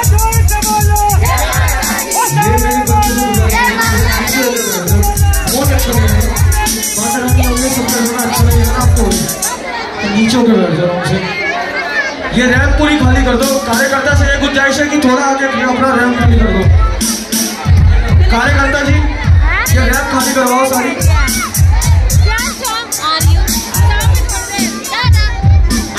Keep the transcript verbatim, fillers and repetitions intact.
नीचे के बैठ जाओ से ये रैंप पूरी खाली कर दो। कार्यकर्ता से ये गुंजाइश है कि थोड़ा आगे अपना रैंप खाली कर दो। कार्यकर्ता जी ये रैंप खाली करवाओ सारी।